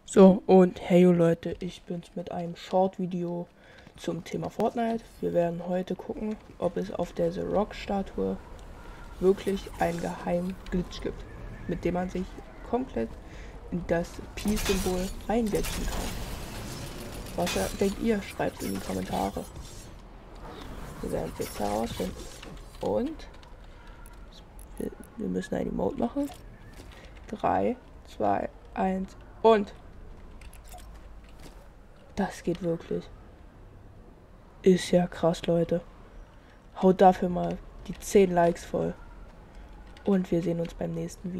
So, und hey Leute, ich bin's mit einem Short-Video zum Thema Fortnite. Wir werden heute gucken, ob es auf der The Rock-Statue wirklich einen geheimen Glitch gibt, mit dem man sich komplett in das Peace-Symbol reinsetzen kann. Was denkt ihr? Schreibt in die Kommentare. Wir werden es jetzt herausfinden. Und wir müssen ein Emote machen. 3, 2, 1 und... Das geht wirklich. Ist ja krass, Leute. Haut dafür mal die 10 Likes voll. Und wir sehen uns beim nächsten Video.